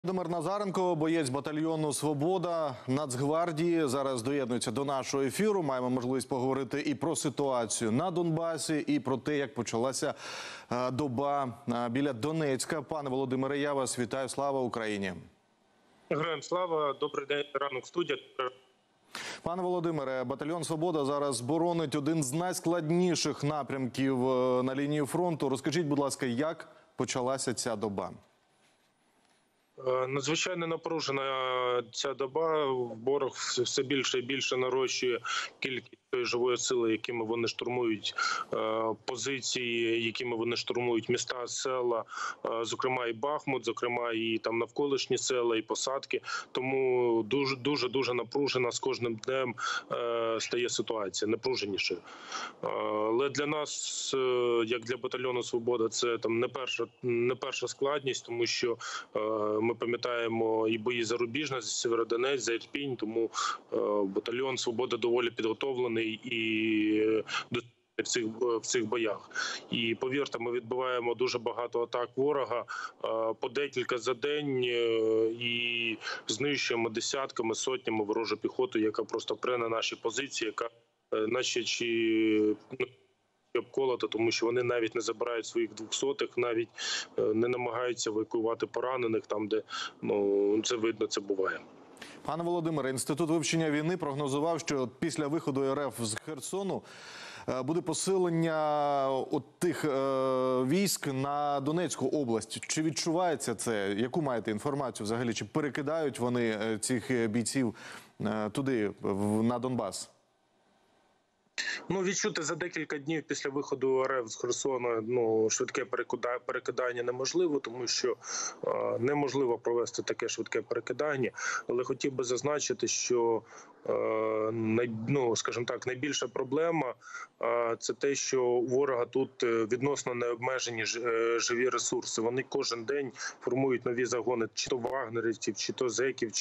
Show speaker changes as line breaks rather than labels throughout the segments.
Володимир Назаренко, боєць батальйону «Свобода» Нацгвардії, зараз доєднується до нашого ефіру. Маємо можливість поговорити і про ситуацію на Донбасі, і про те, як почалася доба біля Донецька. Пане Володимире, я вас вітаю. Слава Україні!
Героям слава, добрий день, ранок студія.
Пане Володимире, батальйон «Свобода» зараз боронить один з найскладніших напрямків на лінії фронту. Розкажіть, будь ласка, як почалася ця доба?
Надзвичайно напружена ця доба. Ворог все більше і більше нарощує кількість живої сили, якими вони штурмують позиції, якими вони штурмують міста, села, зокрема і Бахмут, зокрема і там навколишні села, і посадки. Тому дуже напружена з кожним днем стає ситуація, напруженішою. Але для нас, як для батальйону «Свобода», це там не перша складність, тому що ми пам'ятаємо і бої за Рубіжне, за Сєвєродонецьк, за Ірпінь, тому батальйон «Свобода» доволі підготовлений і в цих боях. І повірте, ми відбиваємо дуже багато атак ворога, по декілька за день, і знищуємо десятками, сотнями ворожу піхоту, яка просто пре на наші позиції, яка наче обколота, тому що вони навіть не забирають своїх двохсотих, навіть не намагаються евакуювати поранених там, де це видно, це буває.
Пане Володимире, Інститут вивчення війни прогнозував, що після виходу РФ з Херсону буде посилення тих військ на Донецьку область. Чи відчувається це? Яку маєте інформацію взагалі? Чи перекидають вони цих бійців туди, на Донбас?
Відчути за декілька днів після виходу РФ з Херсона швидке перекидання неможливо, тому що неможливо провести таке швидке перекидання. Але хотів би зазначити, що скажімо так, найбільша проблема – це те, що у ворога тут відносно необмежені живі ресурси. Вони кожен день формують нові загони, чи то вагнерівців, чи то зеків,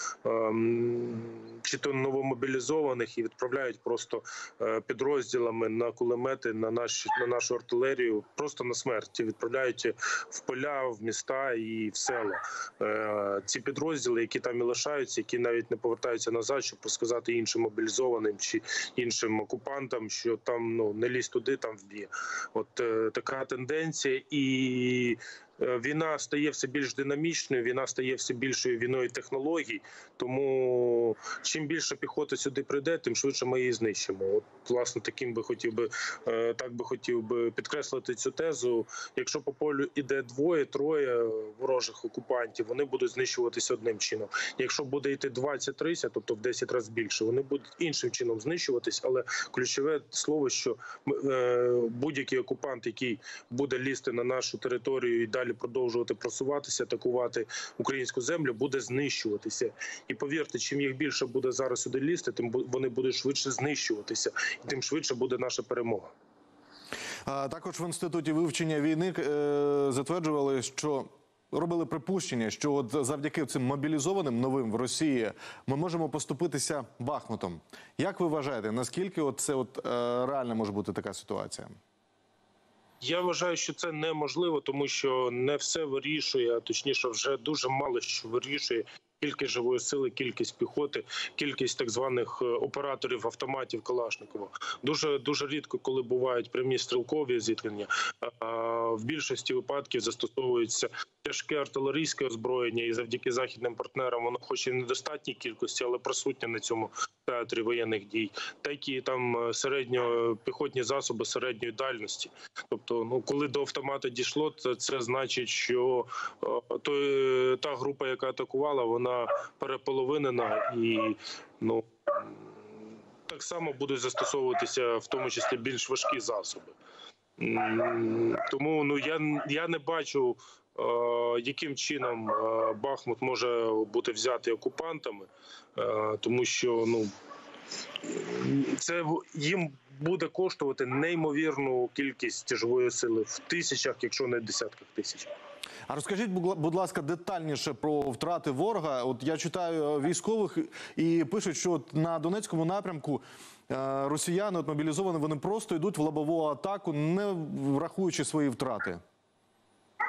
чи то новомобілізованих, і відправляють просто підрозділами на кулемети, на нашу артилерію, просто на смерть. Відправляють в поля, в міста і в села. Ці підрозділи, які там і лишаються, які навіть не повертаються назад, щоб сказати іншим мобілізованим чи іншим окупантам, що там не лізь туди, там вб'є. От така тенденція. І війна стає все більш динамічною, війна стає все більшою війною технологій, тому чим більше піхоти сюди прийде, тим швидше ми її знищимо. От, власне, так би хотів би підкреслити цю тезу. Якщо по полю іде двоє-троє ворожих окупантів, вони будуть знищуватися одним чином. Якщо буде йти 20-30, тобто в 10 разів більше, вони будуть іншим чином знищуватись, але ключове слово, що будь-який окупант, який буде лізти на нашу територію і далі продовжувати просуватися, атакувати українську землю, буде знищуватися. І повірте, чим їх більше буде зараз сюди лізти, тим вони будуть швидше знищуватися, і тим швидше буде наша перемога.
Також в Інституті вивчення війни затверджували, що робили припущення, що от завдяки цим мобілізованим новим в Росії ми можемо поступитися Бахмутом. Як ви вважаєте, наскільки це реально може бути така ситуація?
Я вважаю, що це неможливо, тому що не все вирішує, а точніше вже дуже мало що вирішує кількість живої сили, кількість піхоти, кількість так званих операторів автоматів Калашникова. Дуже рідко, коли бувають прямі стрілкові зіткнення, в більшості випадків застосовується тяжке артилерійське озброєння, і завдяки західним партнерам воно хоч і в недостатній кількості, але присутнє на цьому театрі воєнних дій, такі там піхотні засоби середньої дальності. Тобто, коли до автомата дійшло, це значить, що та група, яка атакувала, вона переполовинена, і так само будуть застосовуватися в тому числі більш важкі засоби. Тому я не бачу, яким чином Бахмут може бути взятий окупантами, тому що це їм буде коштувати неймовірну кількість живої сили в тисячах, якщо не десятках тисяч.
А розкажіть, будь ласка, детальніше про втрати ворога. От я читаю військових і пишуть, що на Донецькому напрямку росіяни мобілізовані, вони просто йдуть в лобову атаку, не врахуючи свої втрати.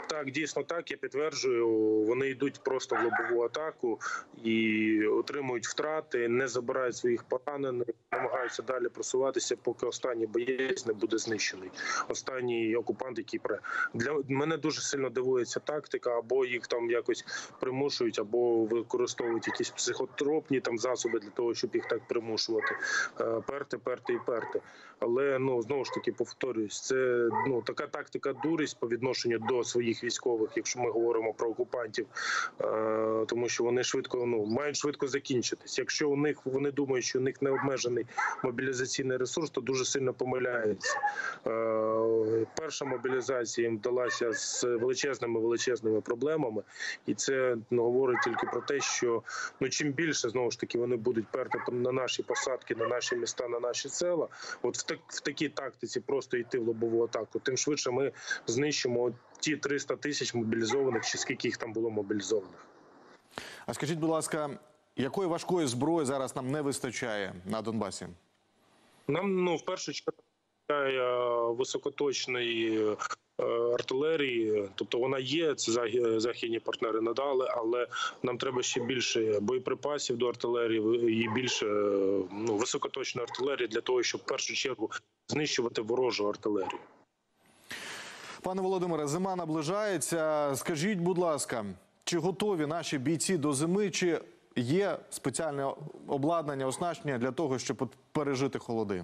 Так, дійсно так, я підтверджую. Вони йдуть просто в лобову атаку і отримують втрати, не забирають своїх поранених, намагаються далі просуватися, поки останній боєць не буде знищений. Останній окупант, який для мене дуже сильно дивує ця тактика, або їх там якось примушують, або використовують якісь психотропні там засоби для того, щоб їх так примушувати. Перти. Але знову ж таки повторюсь, це така тактика дурість по відношенню до своїх військових, якщо ми говоримо про окупантів, тому що вони мають швидко закінчитись. Якщо вони думають, що у них не обмежений мобілізаційний ресурс, то дуже сильно помиляються. Перша мобілізація їм вдалася з величезними проблемами, і це говорить тільки про те, що чим більше знову ж таки вони будуть перти на наші посадки, на наші міста, на наші села, от в такій тактиці просто йти в лобову атаку, тим швидше ми знищимо ті 300 тисяч мобілізованих, чи скільки їх там було мобілізованих.
А скажіть, будь ласка, якої важкої зброї зараз нам не вистачає на Донбасі?
Нам, в першу чергу, високоточної артилерії, тобто вона є, це західні партнери надали, але нам треба ще більше боєприпасів до артилерії і більше високоточної артилерії для того, щоб в першу чергу знищувати ворожу артилерію.
Пане Володимире, зима наближається. Скажіть, будь ласка, чи готові наші бійці до зими, чи є спеціальне обладнання, оснащення для того, щоб пережити холоди?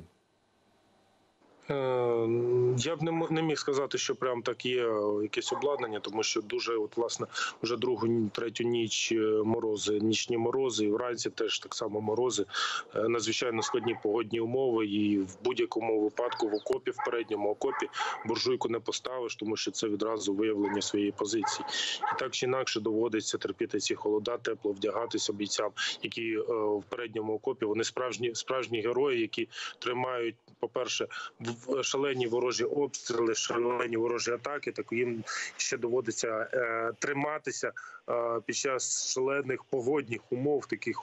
Я б не міг сказати, що прям так є якесь обладнання, тому що дуже, власне, вже третю ніч морози, нічні морози, і вранці теж так само морози, надзвичайно складні погодні умови, і в будь-якому випадку в окопі, в передньому окопі буржуйку не поставиш, тому що це відразу виявлення своєї позиції. І так чи інакше доводиться терпіти ці холода, тепло вдягатися бійцям, які в передньому окопі, вони справжні герої, які тримають, по-перше, шалені ворожі обстріли, шалені ворожі атаки, так їм ще доводиться триматися під час шалених погодних умов, таких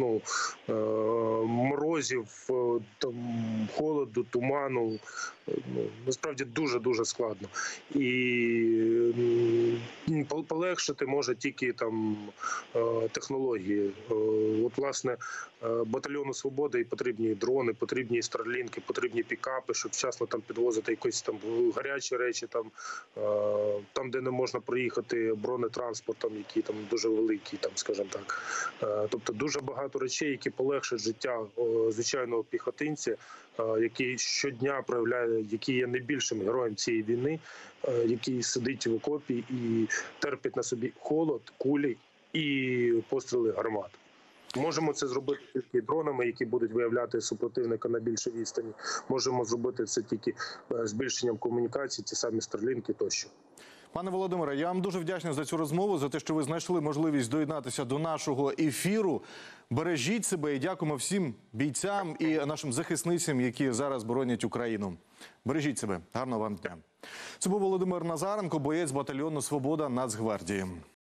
морозів, холоду, туману. Насправді дуже складно. І полегшити може тільки технології. Власне, батальйону «Свобода» і потрібні дрони, потрібні старлінки, потрібні пікапи, щоб вчасно підвозити якісь гарячі речі, там, де не можна проїхати бронетранспортом, який дуже великий, скажімо так. Тобто дуже багато речей, які полегшать життя звичайного піхотинця, який щодня проявляє, який є найбільшим героєм цієї війни, який сидить в окопі і терпить на собі холод, кулі і постріли гармат. Можемо це зробити тільки дронами, які будуть виявляти супротивника на більшій відстані. Можемо зробити це тільки збільшенням комунікацій, ті самі старлінки тощо.
Пане Володимире, я вам дуже вдячний за цю розмову, за те, що ви знайшли можливість доєднатися до нашого ефіру. Бережіть себе і дякуємо всім бійцям і нашим захисницям, які зараз боронять Україну. Бережіть себе. Гарного вам дня. Це був Володимир Назаренко, боєць батальйону «Свобода» Нацгвардії.